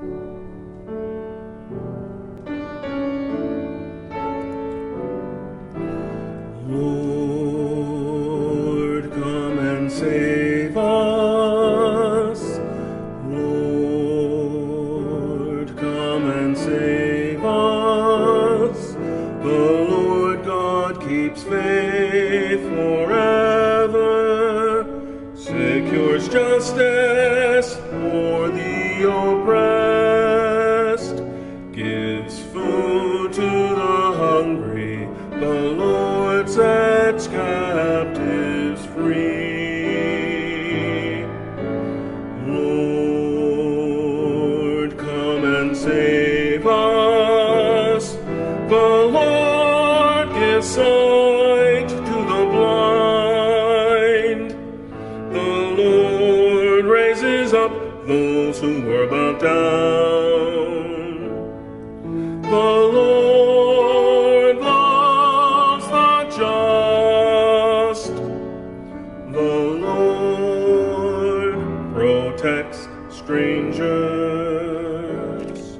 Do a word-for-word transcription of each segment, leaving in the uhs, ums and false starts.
Lord, come and save us. Lord, come and save us. The Lord God keeps faith forever, secures justice for the oppressed, gives food to the hungry. The Lord sets captives free. Lord, come and save us. The Lord gives sight to the blind. The Lord raises up those who were bowed down. The Lord loves the just. The Lord protects strangers.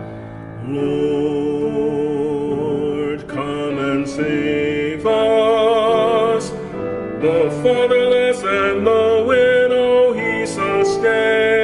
Lord, come and save us. The fatherless and the widow he sustains.